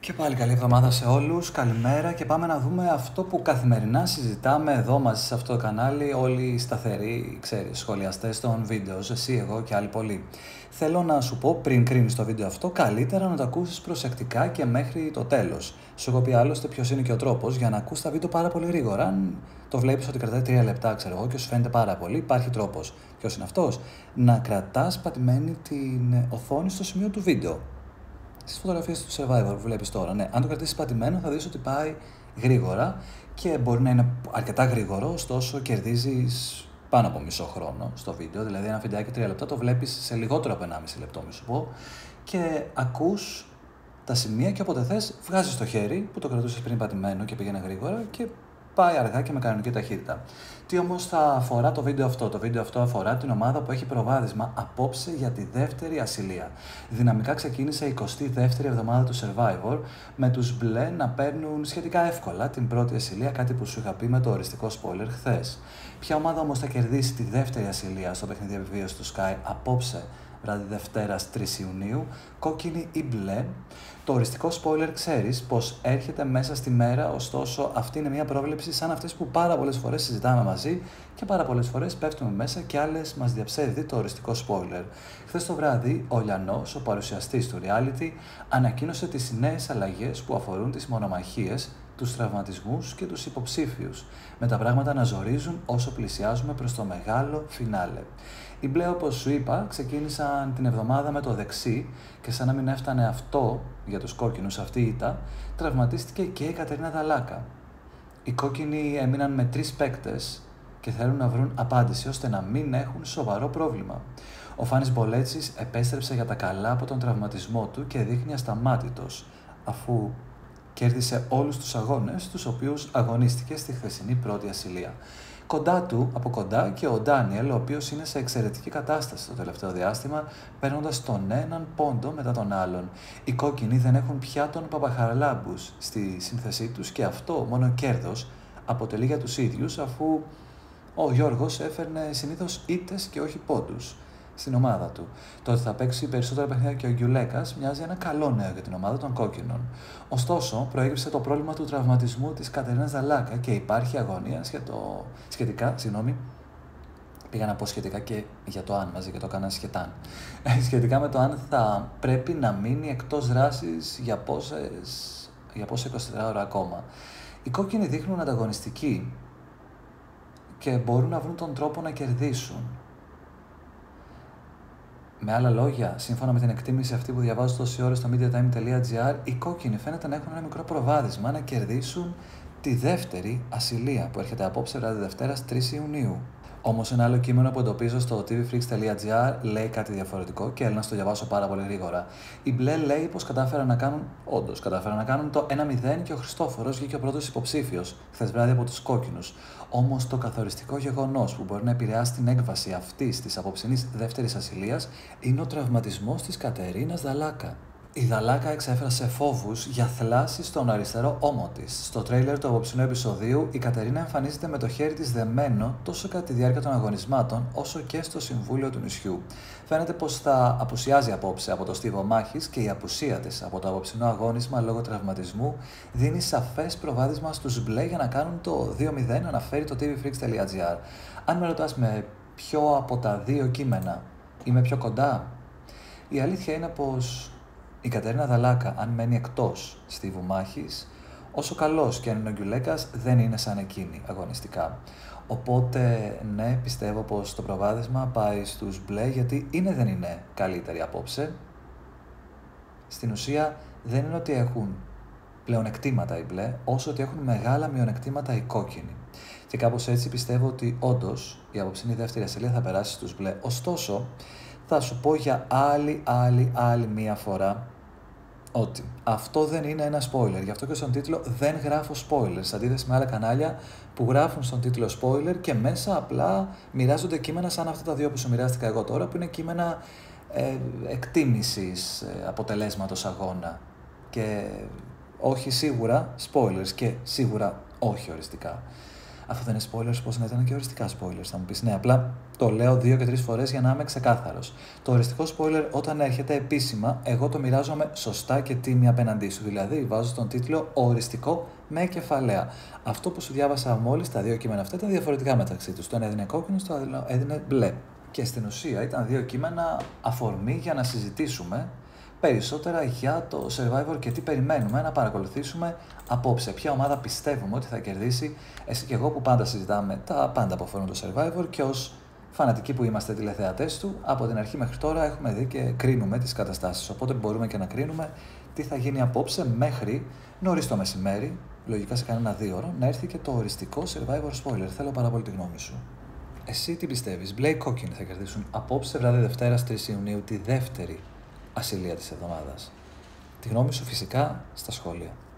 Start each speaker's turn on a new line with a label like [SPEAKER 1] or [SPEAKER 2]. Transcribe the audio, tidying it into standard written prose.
[SPEAKER 1] Και πάλι καλή εβδομάδα σε όλους, καλημέρα και πάμε να δούμε αυτό που καθημερινά συζητάμε εδώ μαζί σε αυτό το κανάλι όλοι οι σταθεροί, ξέρεις, σχολιαστές των βίντεο, εσύ, εγώ και άλλοι πολλοί. Θέλω να σου πω πριν κρίνεις το βίντεο αυτό, καλύτερα να το ακούσεις προσεκτικά και μέχρι το τέλος. Σου έχω πει άλλωστε ποιος είναι και ο τρόπος για να ακούς τα βίντεο πάρα πολύ γρήγορα. Αν το βλέπεις ότι κρατάει 3 λεπτά, ξέρω εγώ, και σου φαίνεται πάρα πολύ, υπάρχει τρόπος. Ποιος είναι αυτός? Να κρατάς πατημένη την οθόνη στο σημείο του βίντεο. Στις φωτογραφίες του Survivor που βλέπεις τώρα, ναι, αν το κρατήσεις πατημένο θα δεις ότι πάει γρήγορα και μπορεί να είναι αρκετά γρήγορο, ωστόσο κερδίζεις πάνω από μισό χρόνο στο βίντεο, δηλαδή ένα βιντεάκι 3 λεπτά το βλέπεις σε λιγότερο από 1,5 λεπτό, μη σου πω, και ακούς τα σημεία και όποτε θες βγάζεις το χέρι που το κρατούσες πριν πατημένο και πήγαινε γρήγορα και πάει αργά και με κανονική ταχύτητα. Τι όμως θα αφορά το βίντεο αυτό? Το βίντεο αυτό αφορά την ομάδα που έχει προβάδισμα απόψε για τη δεύτερη ασυλία. Δυναμικά ξεκίνησε η 22η εβδομάδα του Survivor, με τους μπλε να παίρνουν σχετικά εύκολα την πρώτη ασυλία, κάτι που σου είχα πει με το οριστικό spoiler χθες. Ποια ομάδα όμως θα κερδίσει τη δεύτερη ασυλία στο παιχνίδι επιβίωσης του Sky απόψε, βράδυ Δευτέρας 3 Ιουνίου, κόκκινη ή μπλε? Το οριστικό spoiler ξέρεις πως έρχεται μέσα στη μέρα, ωστόσο αυτή είναι μια πρόβλεψη σαν αυτές που πάρα πολλές φορές συζητάμε μαζί και πάρα πολλές φορές πέφτουμε μέσα και άλλες μας διαψεύδει το οριστικό spoiler. Χθες το βράδυ, ο Λιανός, ο παρουσιαστής του reality, ανακοίνωσε τις νέες αλλαγές που αφορούν τις μονομαχίες, τους τραυματισμούς και τους υποψήφιους, με τα πράγματα να ζορίζουν όσο πλησιάζουμε προς το μεγάλο φινάλε. Οι μπλε, όπως σου είπα, ξεκίνησαν την εβδομάδα με το δεξί και σαν να μην έφτανε αυτό για τους κόκκινους αυτή η ήττα, τραυματίστηκε και η Κατερίνα Δαλάκα. Οι κόκκινοι έμειναν με 3 παίκτες και θέλουν να βρουν απάντηση ώστε να μην έχουν σοβαρό πρόβλημα. Ο Φάνης Μπολέτσης επέστρεψε για τα καλά από τον τραυματισμό του και δείχνει ασταμάτητος, αφού κέρδισε όλους τους αγώνες τους οποίους αγωνίστηκε στη χθεσινή πρώτη ασυλία. Κοντά του, από κοντά, και ο Ντάνιελ, ο οποίος είναι σε εξαιρετική κατάσταση το τελευταίο διάστημα, παίρνοντας τον έναν πόντο μετά τον άλλον. Οι κόκκινοι δεν έχουν πια τον Παπαχαραλάμπους στη σύνθεσή τους και αυτό μόνο κέρδος αποτελεί για τους ίδιους, αφού ο Γιώργος έφερνε συνήθως ήττες και όχι πόντους στην ομάδα του. Το ότι θα παίξει περισσότερα παιχνίδια και ο Γκιουλέκας μοιάζει ένα καλό νέο για την ομάδα των κόκκινων. Ωστόσο, προέκυψε το πρόβλημα του τραυματισμού της Κατερίνας Δαλάκα και υπάρχει αγωνία σχετικά. Πήγα να πω σχετικά και για το αν μαζί και το έκανα σχετάν. Σχετικά με το αν θα πρέπει να μείνει εκτός δράσης για πόσα 24 ώρα ακόμα. Οι κόκκινοι δείχνουν ανταγωνιστικοί και μπορούν να βρουν τον τρόπο να κερδίσουν. Με άλλα λόγια, σύμφωνα με την εκτίμηση αυτή που διαβάζω τόση ώρα στο mediatime.gr, οι κόκκινοι φαίνεται να έχουν ένα μικρό προβάδισμα να κερδίσουν τη δεύτερη ασυλία που έρχεται απόψε, βράδυ Δευτέρας 3 Ιουνίου. Όμως ένα άλλο κείμενο που εντοπίζω στο tvfreaks.gr λέει κάτι διαφορετικό και έλα να στο διαβάσω πάρα πολύ γρήγορα. Η μπλε λέει πως κατάφεραν να κάνουν το 1-0 και ο Χριστόφορος βγήκε ο πρώτος υποψήφιος χθες βράδυ από τους κόκκινους. Όμως το καθοριστικό γεγονός που μπορεί να επηρεάσει την έκβαση αυτής της απόψινής δεύτερης ασυλίας είναι ο τραυματισμός της Κατερίνας Δαλάκα. Η Δαλάκα εξέφρασε φόβους για θλάση στον αριστερό ώμο της. Στο τρέιλερ του απόψινού επεισοδίου, η Κατερίνα εμφανίζεται με το χέρι της δεμένο τόσο κατά τη διάρκεια των αγωνισμάτων, όσο και στο συμβούλιο του νησιού. Φαίνεται πως θα απουσιάζει απόψε από το στίβο μάχης και η απουσία της από το απόψινό αγώνισμα λόγω τραυματισμού δίνει σαφές προβάδισμα στους μπλε για να κάνουν το 2-0, αναφέρει το tvfreaks.gr. Αν με ρωτάς με ποιο από τα δύο κείμενα είμαι πιο κοντά, η αλήθεια είναι πως η Κατερίνα Δαλάκα, αν μένει εκτός στίβου μάχης, όσο καλός και αν είναι ο Γκιουλέκας, δεν είναι σαν εκείνη αγωνιστικά. Οπότε, ναι, πιστεύω πως το προβάδισμα πάει στους μπλε, γιατί δεν είναι καλύτεροι απόψε. Στην ουσία, δεν είναι ότι έχουν πλεονεκτήματα οι μπλε, όσο ότι έχουν μεγάλα μειονεκτήματα οι κόκκινοι. Και κάπως έτσι πιστεύω ότι όντως η απόψινή δεύτερη ασυλία θα περάσει στους μπλε. Ωστόσο, θα σου πω για άλλη μία φορά ότι αυτό δεν είναι ένα spoiler. Γι' αυτό και στον τίτλο δεν γράφω spoilers, σε αντίθεση με άλλα κανάλια που γράφουν στον τίτλο spoiler και μέσα απλά μοιράζονται κείμενα σαν αυτά τα δύο που σου μοιράστηκα εγώ τώρα, που είναι κείμενα εκτίμησης αποτελέσματος αγώνα και όχι σίγουρα spoilers και σίγουρα όχι οριστικά. Αφού δεν είναι spoilers, πώς να ήταν και οριστικά spoilers, θα μου πεις. Ναι, απλά το λέω 2 και 3 φορές για να είμαι ξεκάθαρος. Το οριστικό spoiler όταν έρχεται επίσημα, εγώ το μοιράζομαι σωστά και τίμια απέναντί σου. Δηλαδή, βάζω στον τίτλο οριστικό με κεφαλαία. Αυτό που σου διάβασα μόλις, τα δύο κείμενα αυτά ήταν διαφορετικά μεταξύ τους. Το ένα έδινε κόκκινο, το άλλο έδινε μπλε. Και στην ουσία ήταν δύο κείμενα αφορμή για να συζητήσουμε περισσότερα για το Survivor και τι περιμένουμε να παρακολουθήσουμε απόψε. Ποια ομάδα πιστεύουμε ότι θα κερδίσει, εσύ και εγώ που πάντα συζητάμε τα πάντα που αφορούν το Survivor και ως φανατικοί που είμαστε τηλεθεατές του, από την αρχή μέχρι τώρα έχουμε δει και κρίνουμε τις καταστάσεις. Οπότε μπορούμε και να κρίνουμε τι θα γίνει απόψε μέχρι νωρίς το μεσημέρι, λογικά σε κανένα 2ωρο, να έρθει και το οριστικό Survivor spoiler. Θέλω πάρα πολύ τη γνώμη σου. Εσύ τι πιστεύεις, μπλε ή κόκκινοι θα κερδίσουν απόψε βράδυ Δευτέρας 3 Ιουνίου, τη δεύτερη ασυλία της εβδομάδας? Τη γνώμη σου φυσικά στα σχόλια.